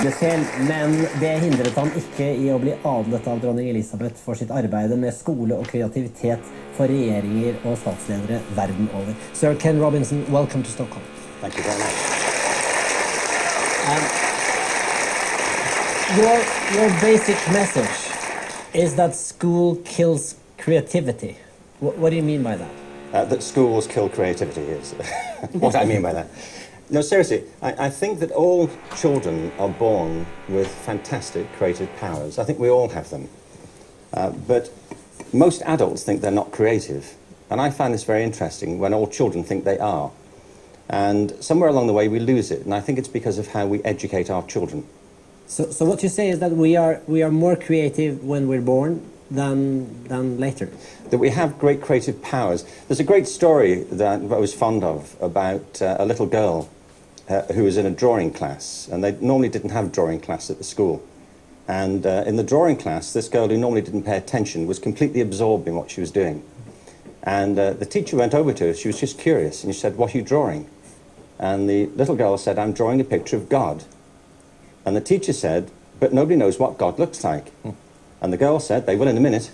selv, men det hindret han ikke i å bli adlet av dronning Elisabeth for sitt arbeid med skole og kreativitet for regjeringer og statsledere verden over. Sir Ken Robinson, welcome to Stockholm. Thank you very much. Your basic message is that school kills creativity. What do you mean by that? That schools kill creativity is what I mean by that. No, seriously, I think that all children are born with fantastic creative powers. I think we all have them. But most adults think they're not creative. And I find this very interesting when all children think they are. And somewhere along the way we lose it. And I think it's because of how we educate our children. So what you say is that we are more creative when we're born than later. That we have great creative powers. There's a great story that I was fond of about a little girl who was in a drawing class, and they normally didn't have drawing class at the school. And in the drawing class, this girl who normally didn't pay attention was completely absorbed in what she was doing. And the teacher went over to her, she was just curious, and she said, "What are you drawing?" And the little girl said, "I'm drawing a picture of God." And the teacher said, "But nobody knows what God looks like." And the girl said, "They will in a minute."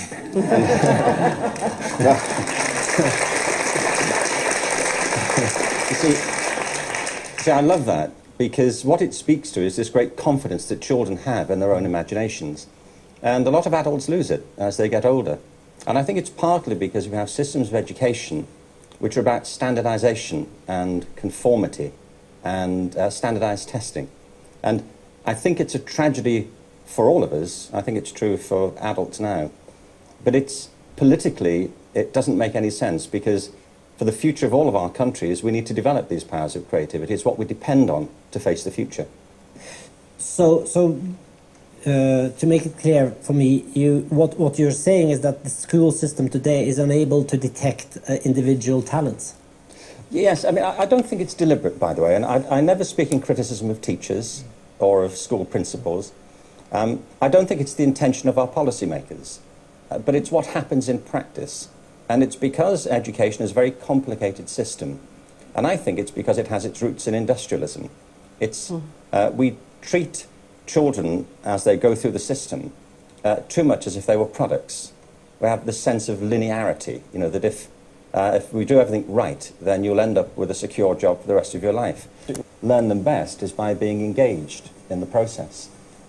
You see, I love that, because what it speaks to is this great confidence that children have in their own imaginations. And a lot of adults lose it as they get older. And I think it's partly because we have systems of education which are about standardization and conformity and standardized testing. And I think it's a tragedy for all of us. I think it's true for adults now. But it's politically, it doesn't make any sense, because for the future of all of our countries, we need to develop these powers of creativity. It's what we depend on to face the future. So to make it clear for me, what you're saying is that the school system today is unable to detect individual talents. Yes, I mean, I don't think it's deliberate, by the way, and I never speak in criticism of teachers or of school principals. I don't think it's the intention of our policymakers, but it's what happens in practice. And it's because education is a very complicated system. And I think it's because it has its roots in industrialism. We treat children as they go through the system too much as if they were products. We have this sense of linearity, you know, that if we do everything right, then you'll end up with a secure job for the rest of your life. Learn them best is by being engaged in the process.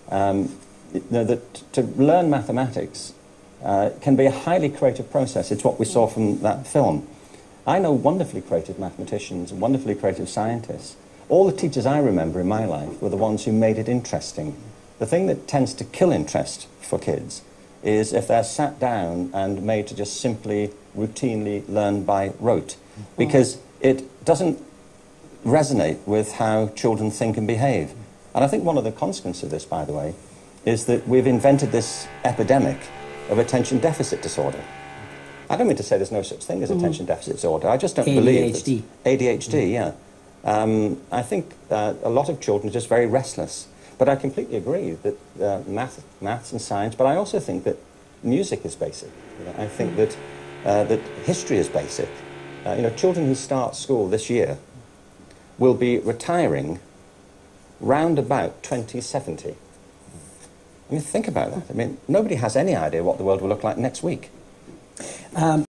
To learn mathematics can be a highly creative process. It's what we saw from that film. I know wonderfully creative mathematicians and wonderfully creative scientists. All the teachers I remember in my life were the ones who made it interesting. The thing that tends to kill interest for kids is if they're sat down and made to just simply, routinely learn by rote, because it doesn't resonate with how children think and behave. And I think one of the consequences of this, by the way, is that we've invented this epidemic of attention deficit disorder. I don't mean to say there's no such thing as attention deficit disorder. I just don't believe that. ADHD, yeah. I think a lot of children are just very restless. But I completely agree that maths and science, but I also think that music is basic. You know, I think that history is basic. Children who start school this year will be retiring round about 2070. I mean, think about that. I mean, nobody has any idea what the world will look like next week.